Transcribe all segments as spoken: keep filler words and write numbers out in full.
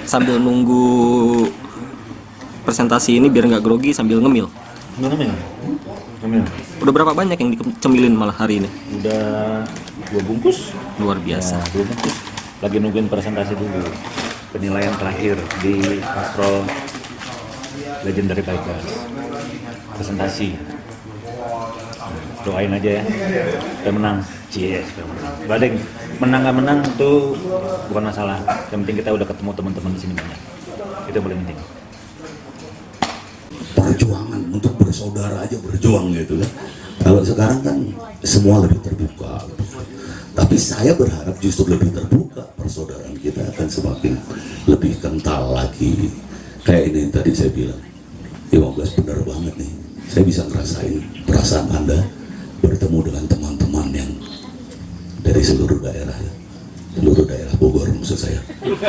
sambil nunggu presentasi ini biar nggak grogi sambil ngemil. Ngemil, ngemil. Udah berapa banyak yang dicemilin malah hari ini? Udah dua bungkus. Luar biasa. Ya, dua bungkus. Lagi nungguin presentasi dulu. Penilaian terakhir di Patrol Legendary Bikers. Presentasi. Doain aja ya. Supaya menang. Cheers, supaya menang. Badeng, menang nggak menang itu bukan masalah. Yang penting kita udah ketemu teman-teman di sini banyak. Itu yang paling penting. Perjuangan untuk bersaudara aja berjuang gitu kan. Kalau sekarang kan semua lebih terbuka. Tapi saya berharap justru lebih terbuka, persaudaraan kita akan semakin lebih kental lagi. Kayak ini tadi saya bilang, lima belas benar banget nih. Saya bisa ngerasain perasaan Anda bertemu dengan teman-teman yang dari seluruh daerah, ya. Seluruh daerah Bogor maksud saya.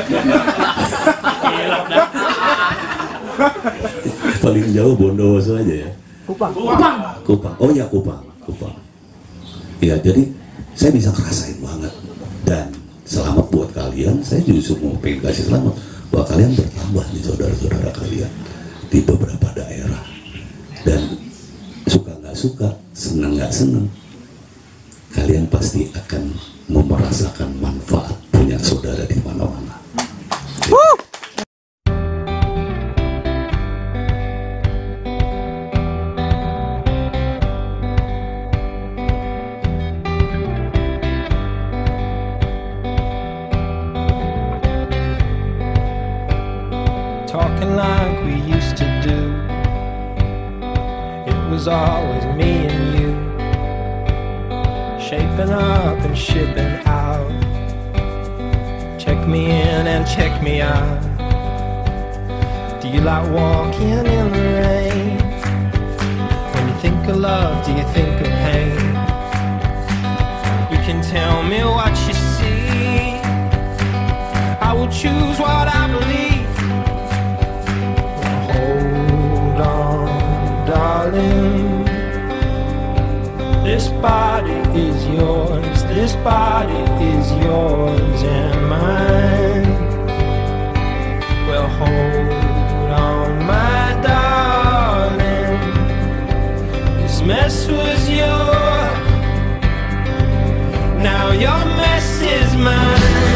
Paling jauh Bondowoso aja ya. Kupang. Kupang. Kupang. Oh ya Kupang. Kupang. Ya jadi saya bisa ngerasain banget. Dan selamat buat kalian. Saya justru mau pengen kasih selamat bahwa kalian bertambah nih saudara-saudara kalian di beberapa daerah. Dan suka nggak suka, senang nggak senang, kalian pasti akan merasakan manfaat punya saudara di mana-mana. Talking like we used to do. It was always me and you, shaping up and shipping out. Check me in and check me out. Do you like walking in the rain? When you think of love, do you think of pain? You can tell me what you see. I will choose what I believe. Hold on, darling. This body is yours. This body is yours and mine. Well, hold on, my darling. This mess was yours. Now your mess is mine.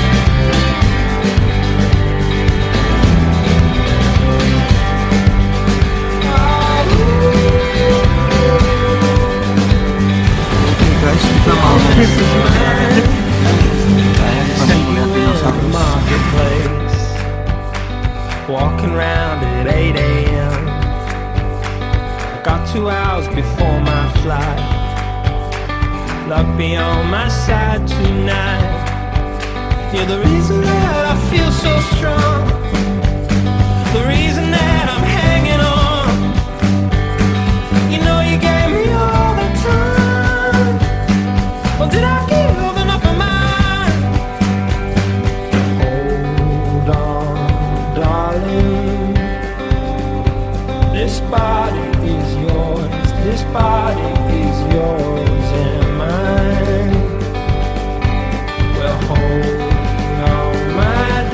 Guys, kita mau saya pernah melihat dinosaurus. Walking round at eight a m I got two hours before my flight. Luck be on my side tonight. You're the reason that I feel so strong. The reason that I'm hanging on. You know you gave me all the time. Well, did I give enough of mine? Hold on, darling. This body is yours. This body is yours and mine. Well, hold on, my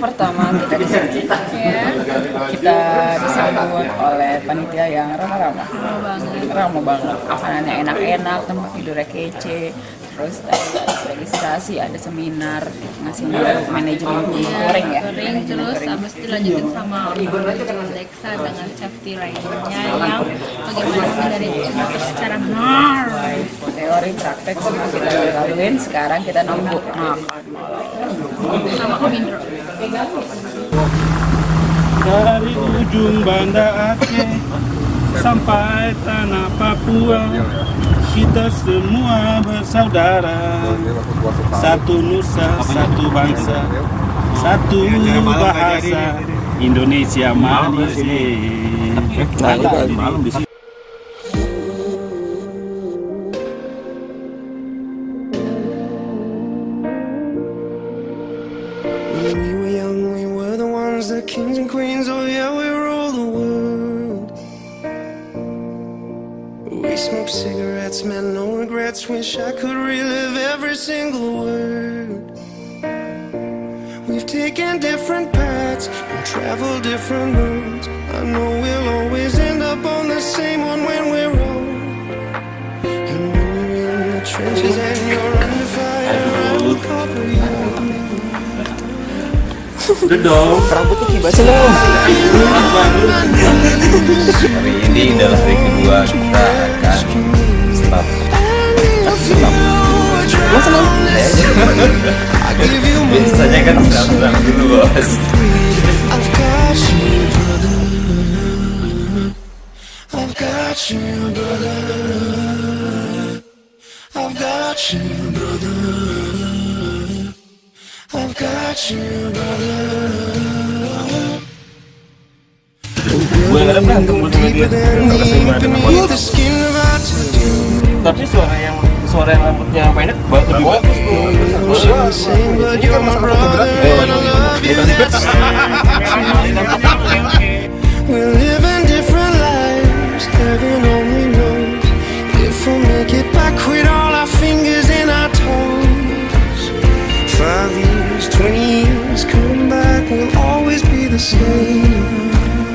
pertama kita disambut ya. Kita disambut oleh panitia yang ramah-ramah. Ramah banget. Makanannya enak-enak, tempat tidurnya kece. Terus ada registrasi, ada seminar ngasih manajemen goreng ya. Goreng terus habis itu lanjutin sama Alexa dengan safety ridernya yang bagaimana menghindari motor secara benar. Teori praktek semua kita udah laluin, sekarang kita nunggu makan Sama Om Indro. Dari ujung Banda Aceh sampai tanah Papua, kita semua bersaudara. Satu nusa, satu bangsa, satu bahasa, Indonesia manis. Malam di sini. When we were young, we were the ones, the kings and queens. Oh yeah, we rule the world. We smoke cigarettes, man, no regrets. Wish I could relive every single word. We've taken different paths and traveled different roads. I know we'll always end up on the same one when we're old. And when you're in the trenches and you're under fire, I will cover you. Udah dong. Rambutnya kibasnya dong. Hari ini adalah hari kedua kita akan stop. Stop. Lo seneng? Biasanya kan serang-serang dulu bos. I've got you, brother. I've got you, brother. I've got you, brother. I've got you, brother. Gue nggak ada berantem sama dia. Beneath the skin of our tattoo. Tapi suara yang suara yang rambutnya pendek lebih bagus tuh. Same blood, you're my brother, and I love you. That's we're living different lives, heaven only knows if we'll make it back with all our fingers and our toes. Five years, twenty years, come back, we'll always be the same.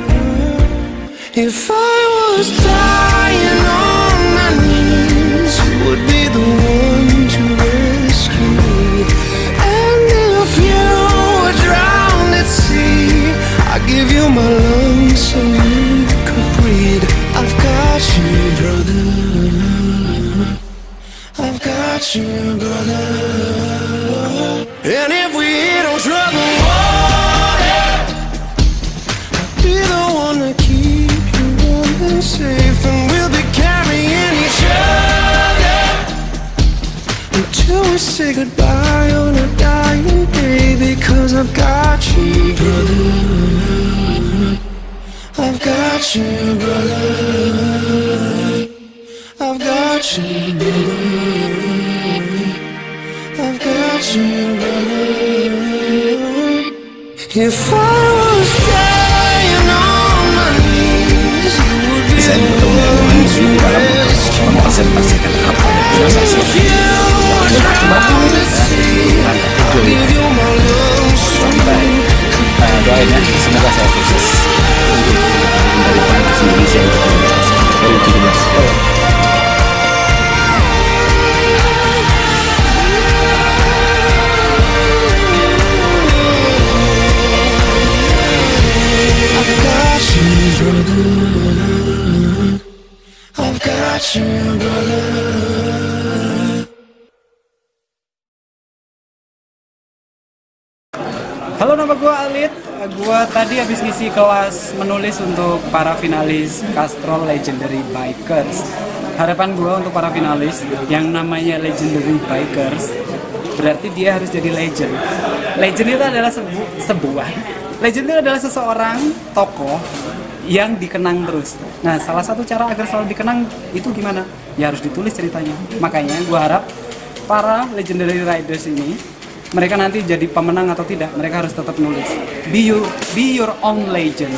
If I was dying on my knees, you would be the one to rescue me. And if you were drowned at sea, I'd give you my lungs so you could breathe. I've got you, brother. I've got you, brother. And if we hit on trouble water, I'll be the one to keep you warm and safe, and we'll be carrying each other until we say goodbye on a dying day. Because I've got you, brother. I've got you, brother. I've got you, brother. I've got you, brother. If I was dying on my knees, you would be the one to rescue me. And if you were drowned at sea, I'll give you my lungs so you could Doain ya, semoga saya sukses dari Panas Indonesia yang kita dua ribu tujuh belas. I've got you, brother. I've got you, brother. Halo, nama gue Alit. Gue tadi habis ngisi kelas menulis untuk para finalis Castrol Legendary Bikers. Harapan gue untuk para finalis yang namanya Legendary Bikers berarti dia harus jadi legend. Legend itu adalah sebu sebuah legend itu adalah seseorang tokoh yang dikenang terus. Nah, salah satu cara agar selalu dikenang itu gimana? Ya harus ditulis ceritanya. Makanya gue harap para Legendary Riders ini, mereka nanti jadi pemenang atau tidak, mereka harus tetap nulis. Be you, be your own legend.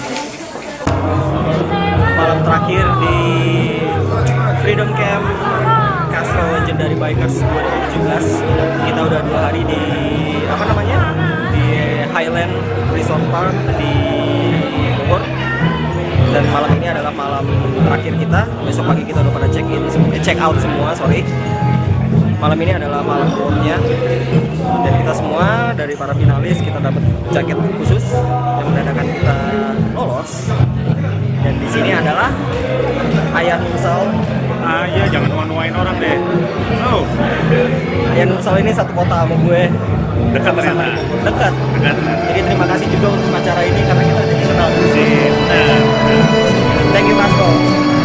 Malam terakhir di Freedom Camp Castrol Legendary Bikers dua ribu tujuh belas. Kita udah dua hari di apa namanya? Di Highland Resort Park di Bogor. Dan malam ini adalah malam terakhir kita. Besok pagi kita udah pada check in, eh, check out semua, sorry. Malam ini adalah malam awardnya. Dan kita semua dari para finalis kita dapat jaket khusus yang menandakan kita lolos. Dan di sini adalah Ayah Nursal. Ah iya, jangan wan-wain orang deh. Oh. Ayah Nursal ini satu kota sama gue. Dekat ternyata. Dekat. Dekat. Jadi terima kasih juga untuk acara ini karena kita jadi kenal. Sip. Nah. Thank you Mas Ko.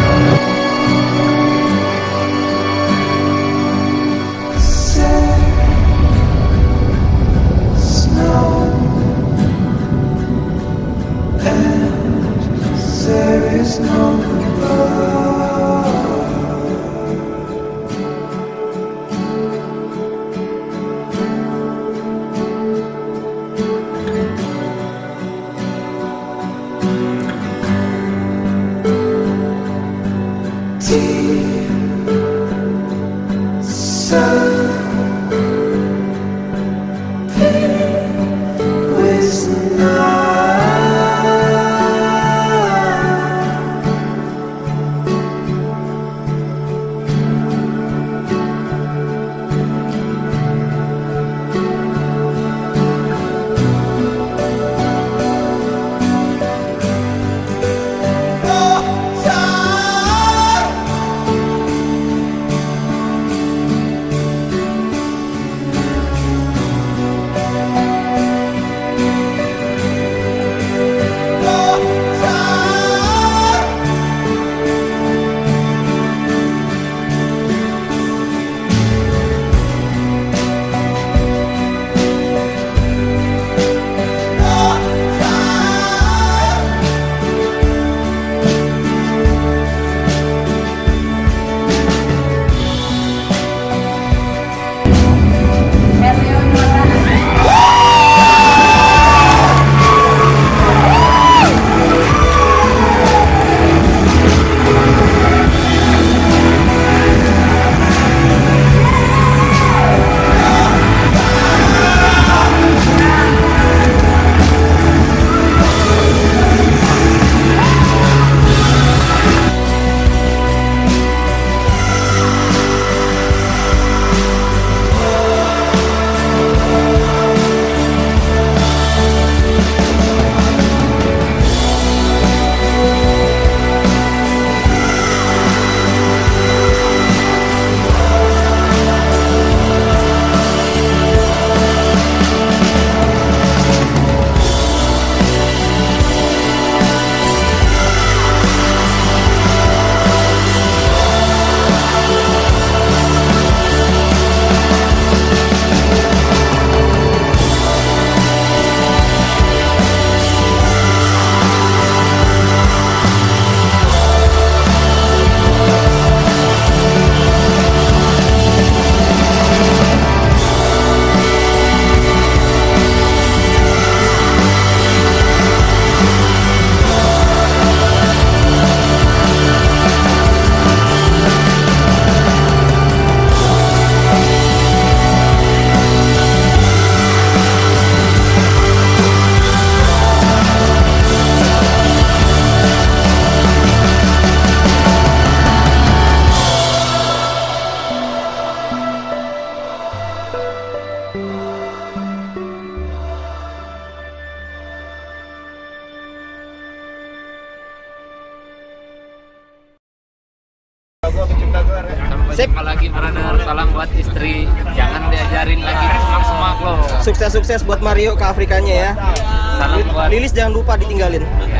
Sip. Apalagi brother, salam buat istri. Jangan diajarin lagi semak-semak loh. Sukses-sukses buat Mario ke Afrikanya ya. Salam buat Lilis, jangan lupa ditinggalin.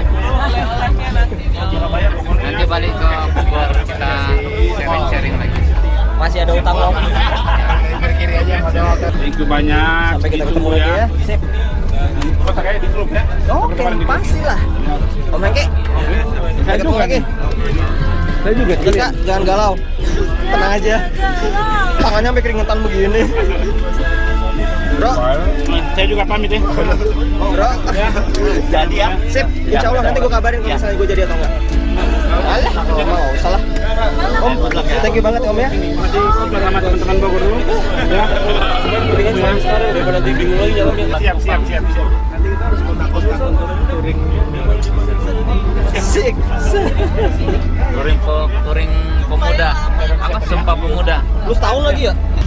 Nanti balik ke Bogor kita sharing-sharing lagi. Masih ada utang om. Kiri aja. Thank you banyak. Sampai kita ketemu lagi ya. Sip. Oke, pasti lah. Om Hengki. Sampai ketemu lagi. Saya juga. Kak, jangan galau. Tenang aja. Tangannya sampai keringetan begini. Bro, saya juga pamit ya. Bro, Jadi ya. sip. Insya Allah nanti gue kabarin kalau misalnya gue jadi atau enggak. Alah, kalau mau salah. Om, thank you banget Om ya. Masih ngobrol sama teman-teman Bogor dulu. Ya. Sekarang daripada bingung lagi jalannya. Siap, siap, siap, siap. udah. Lu setahun lagi ya?